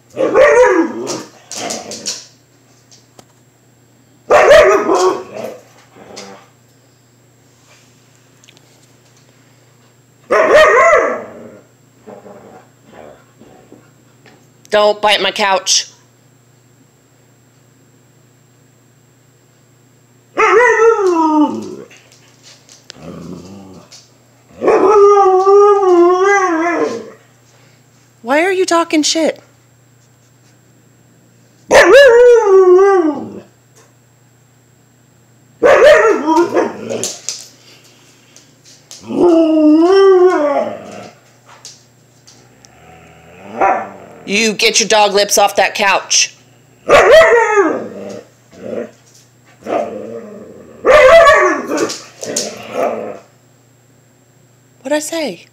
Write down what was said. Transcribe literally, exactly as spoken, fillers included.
Don't bite my couch. Why are you talking shit? You get your dog lips off that couch. What'd I say?